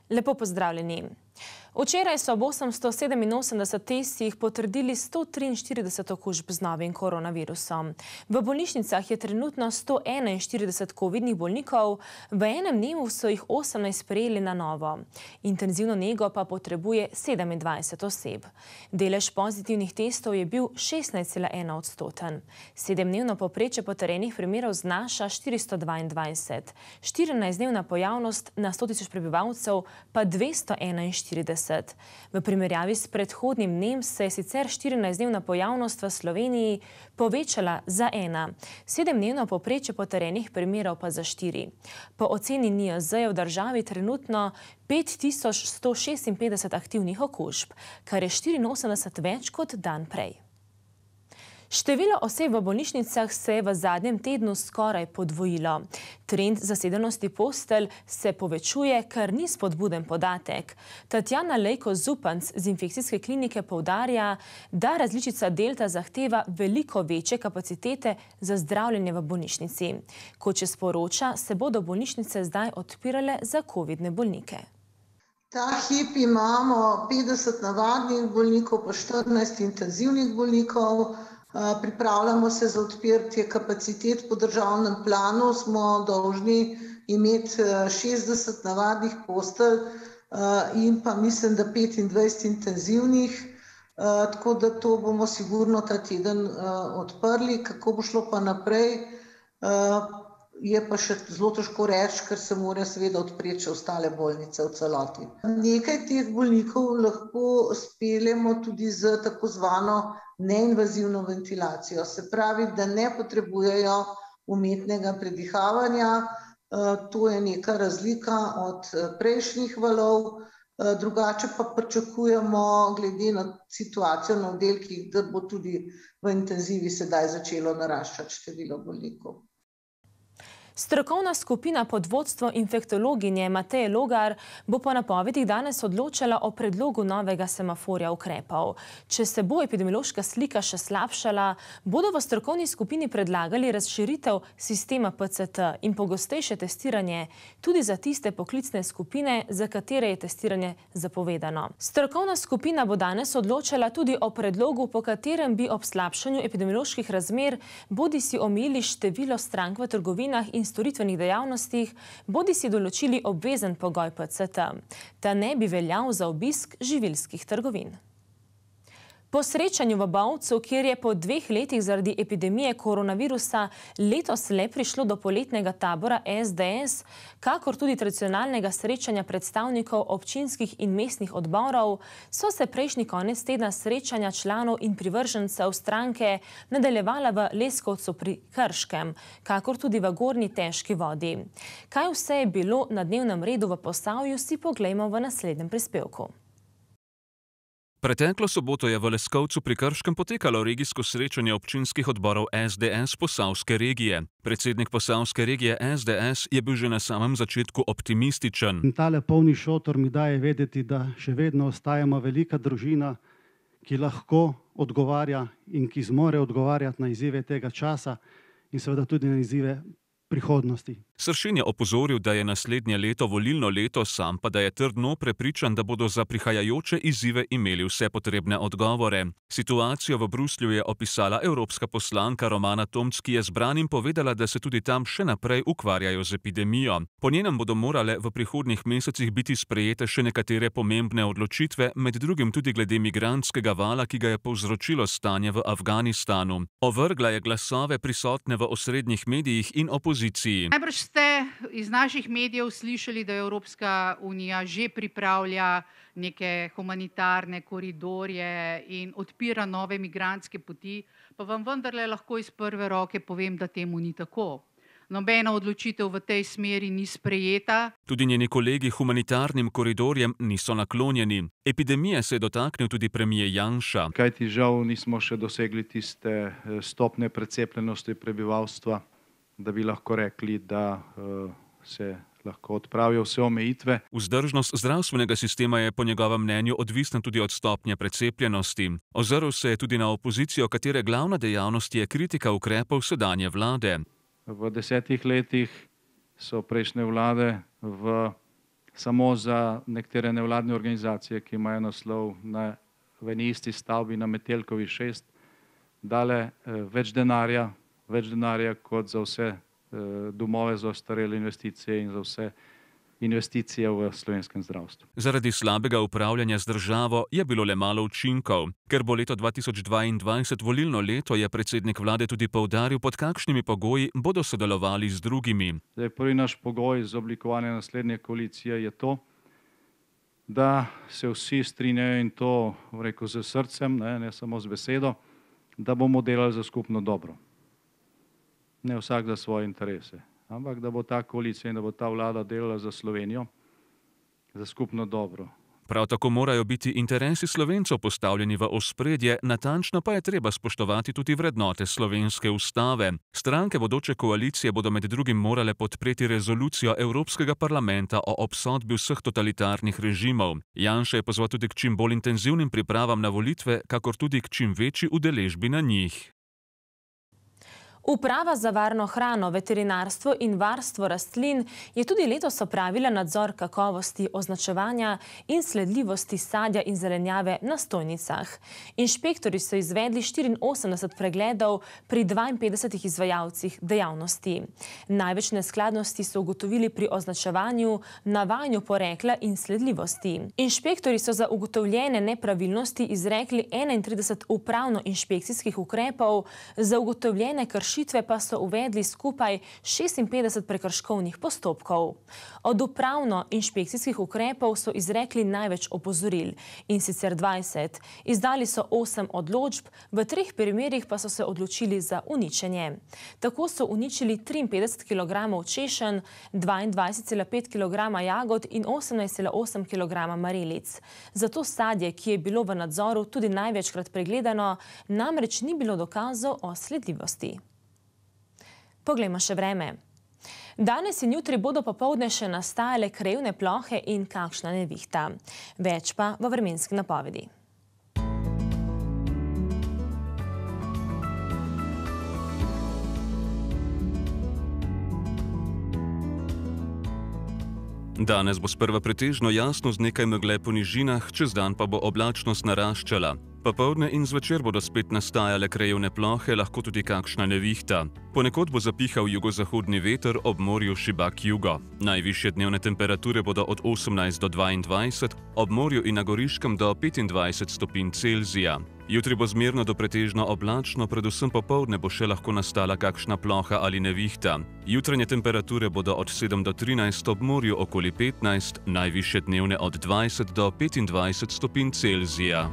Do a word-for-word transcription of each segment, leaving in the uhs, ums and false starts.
Lepo pozdravljeni. Včeraj so ob osemsto sedeminosemdeset testih potrdili sto triinštirideset okužb z novim koronavirusom. V bolnišnicah je trenutno sto enainštirideset covidnih bolnikov, v enem dnevu so jih osemnajst sprejeli na novo. Intenzivno nego pa potrebuje sedemindvajset oseb. Delež pozitivnih testov je bil šestnajst cela ena odstoten. Sedemdnevno povprečje potrjenih primerov znaša štiristo dvaindvajset. štirinajstdnevna pojavnost na sto tisoč prebivalcev pa dvesto enainštirideset. V primerjavi s predhodnim dnem se je sicer štirinajstdnevna pojavnost v Sloveniji povečala za ena. Sedemdnevno povprečje potrjenih primerov pa za štiri. Po oceni N I J Z je v državi trenutno pet tisoč sto šestinpetdeset aktivnih okužb, kar je štiriinosemdeset več kot dan prej. Število oseb v bolnišnicah se je v zadnjem tednu skoraj podvojilo. Trend zasedenosti postelj se povečuje, kar ni spodbuden podatek. Tatjana Lejko-Zupanc z infekcijske klinike poudarja, da različica delta zahteva veliko večje kapacitete za zdravljenje v bolnišnici. Kot še sporoča, se bodo bolnišnice zdaj odpirale za covidne bolnike. Ta hip imamo petdeset navadnih bolnikov, pa štirinajst intenzivnih bolnikov. Pripravljamo se za odpiranje kapacitet. Po državnem planu smo dolžni imeti šestdeset navadnih postelj in pa mislim, da petindvajset intenzivnih, tako da to bomo sigurno ta teden odprli. Kako bo šlo pa naprej, je pa še zelo težko reči, ker se mora seveda odpreti še ostale bolnice v celoti. Nekaj teh bolnikov lahko speljemo tudi z tako zvano neinvazivno ventilacijo. Se pravi, da ne potrebujejo umetnega predihavanja. To je neka razlika od prejšnjih valov. Drugače pa pričakujemo, glede na situacijo na oddelkih, da bo tudi v intenzivi sedaj začelo naraščati število bolnikov. Strokovna skupina pod vodstvom infektologinje Mateje Logar bo po napovedih danes odločala o predlogu novega semaforja ukrepov. Če se bo epidemiološka slika še slabšala, bodo v strokovni skupini predlagali razširitev sistema P C T in pogostejše testiranje tudi za tiste poklicne skupine, za katere je testiranje zapovedano. Strokovna skupina bo danes odločala tudi o predlogu, po katerem bi ob slabšanju epidemioloških razmer bodisi omejili število strank v trgovinah in storitvenih dejavnostih, bodi si določili obvezen pogoj P C T. Ta ne bi veljal za obisk živilskih trgovin. Po srečanju v Bovcu, kjer je po dveh letih zaradi epidemije koronavirusa letos le prišlo do poletnega tabora S D S, kakor tudi tradicionalnega srečanja predstavnikov občinskih in mestnih odborov, so se prejšnji konec tedna srečanja članov in privržencev stranke nadaljevala v Leskovcu pri Krškem, kakor tudi v Gornji Težki vodi. Kaj vse je bilo na dnevnem redu v Posavju, si poglejmo v naslednjem prispevku. Preteklo soboto je v Leskovcu pri Krškem potekalo regijsko srečanje občinskih odborov S D S Posavske regije. Predsednik Posavske regije S D S je bil že na samem začetku optimističen. Tale polni šotor mi daje vedeti, da še vedno ostajamo velika družina, ki lahko odgovarja in ki zmore odgovarjati na izzive tega časa in seveda tudi na izzive prihodnosti. Sršen je opozoril, da je naslednje leto volilno leto, sam pa da je trdno prepričan, da bodo za prihajajoče izzive imeli vse potrebne odgovore. Situacijo v Bruslju je opisala evropska poslanka Romana Tomc, ki je zbranim povedala, da se tudi tam še naprej ukvarjajo z epidemijo. Po njenem bodo morale v prihodnjih mesecih biti sprejete še nekatere pomembne odločitve, med drugim tudi glede migrantskega vala, ki ga je povzročilo stanje v Afganistanu. Ovrgla je glasove prisotne v osrednjih medijih in opoziciji. Najbrž ste iz naših medijev slišali, da Evropska unija že pripravlja neke humanitarne koridorje in odpira nove migrantske poti, pa vam vendarle lahko iz prve roke povem, da temu ni tako. Nobena odločitev v tej smeri ni sprejeta. Tudi njeni kolegi humanitarnim koridorjem niso naklonjeni. Epidemije se je dotaknil tudi premier Janša. Kajti žal nismo še dosegli tiste stopnje precepljenosti prebivalstva, da bi lahko rekli, da uh, se lahko odpravijo vse omejitve. Vzdržnost zdravstvenega sistema je po njegovem mnenju odvisna tudi od stopnje precepljenosti. Ozrl se je tudi na opozicijo, katere glavna dejavnost je kritika ukrepov sedanje vlade. V desetih letih so prejšnje vlade v samo za nekatere nevladne organizacije, ki imajo naslov na, v eni isti stavbi na Metelkovi šest, dale več denarja, več denarja kot za vse domove za ostarele investicije in za vse investicije v slovenskem zdravstvu. Zaradi slabega upravljanja z državo je bilo le malo učinkov. Ker bo leto dva tisoč dvaindvajset volilno leto, je predsednik vlade tudi poudaril, pod kakšnimi pogoji bodo sodelovali z drugimi. Zdaj, prvi naš pogoj za oblikovanje naslednje koalicije je to, da se vsi strinjajo in to, rekel, z srcem, ne, ne samo z besedo, da bomo delali za skupno dobro. Ne vsak za svoje interese, ampak da bo ta koalicija in da bo ta vlada delala za Slovenijo, za skupno dobro. Prav tako morajo biti interesi Slovencev postavljeni v ospredje, natančno pa je treba spoštovati tudi vrednote slovenske ustave. Stranke bodoče koalicije bodo med drugim morale podpreti rezolucijo Evropskega parlamenta o obsodbi vseh totalitarnih režimov. Janša je pozval tudi k čim bolj intenzivnim pripravam na volitve, kakor tudi k čim večji udeležbi na njih. Uprava za varno hrano, veterinarstvo in varstvo rastlin je tudi letos opravila nadzor kakovosti označevanja in sledljivosti sadja in zelenjave na stojnicah. Inšpektorji so izvedli štiriinosemdeset pregledov pri dvainpetdesetih izvajalcih dejavnosti. Največ neskladnosti so ugotovili pri označevanju, navajanju porekla in sledljivosti. Inšpektorji so za ugotovljene nepravilnosti izrekli enaintrideset upravno-inšpekcijskih ukrepov, za ugotovljene kršitve pa so uvedli skupaj šestinpetdeset prekrškovnih postopkov. Od upravno-inšpekcijskih ukrepov so izrekli največ opozoril, in sicer dvajset. Izdali so osem odločb, v treh primerih pa so se odločili za uničenje. Tako so uničili triinpetdeset kilogramov češenj, dvaindvajset cela pet kilograma jagod in osemnajst cela osem kilograma marelic. Zato sadje, ki je bilo v nadzoru tudi največkrat pregledano, namreč ni bilo dokazov o sledljivosti. Poglejmo še vreme. Danes in jutri bodo popoldne še nastajale krajevne plohe in kakšna nevihta. Več pa v vremenski napovedi. Danes bo sprva pretežno jasno z nekaj megle po nižinah, čez dan pa bo oblačnost naraščala. Popoldne in zvečer bodo spet nastajale krajevne plohe, lahko tudi kakšna nevihta. Ponekod bo zapihal jugozahodni veter, ob morju šibak jugo. Najvišje dnevne temperature bodo od osemnajst do dvaindvajset, ob morju in na Goriškem do petindvajset stopinj Celzija. Jutri bo zmerno do pretežno oblačno, predvsem popoldne bo še lahko nastala kakšna ploha ali nevihta. Jutranje temperature bodo od sedem do trinajst, ob morju okoli petnajst, najvišje dnevne od dvajset do petindvajset stopinj Celzija.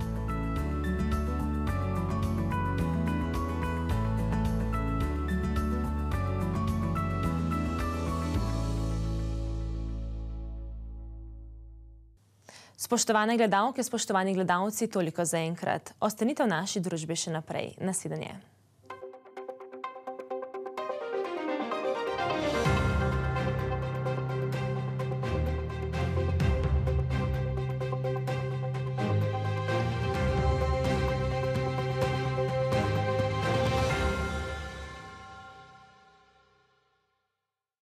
Spoštovane gledalke, spoštovani gledalci, toliko zaenkrat. Ostanite v naši družbi še naprej. Nasvidenje.